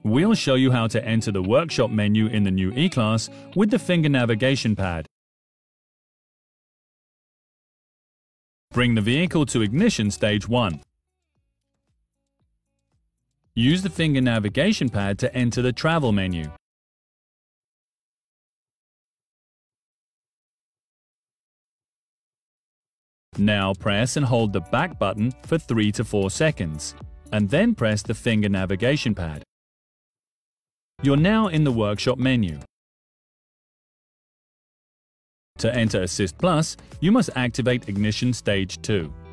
We'll show you how to enter the workshop menu in the new E-Class with the finger navigation pad. Bring the vehicle to ignition stage 1. Use the finger navigation pad to enter the travel menu. Now press and hold the back button for 3 to 4 seconds, and then press the finger navigation pad. You're now in the workshop menu. To enter Assist Plus, you must activate ignition stage 2.